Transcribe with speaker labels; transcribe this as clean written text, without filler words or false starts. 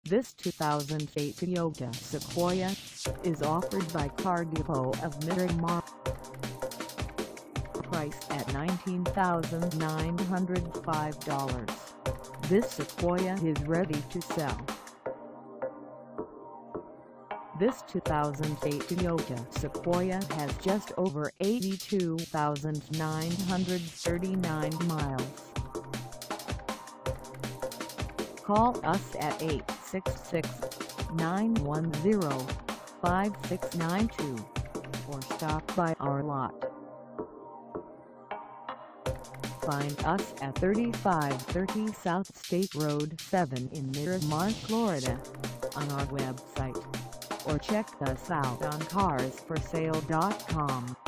Speaker 1: This 2008 Toyota Sequoia is offered by Car Depot of Miramar. Priced at $19,905, this Sequoia is ready to sell. This 2008 Toyota Sequoia has just over 82,939 miles. Call us at 866-910-5692 or stop by our lot. Find us at 3530 South State Road 7 in Miramar, Florida, on our website, or check us out on carsforsale.com.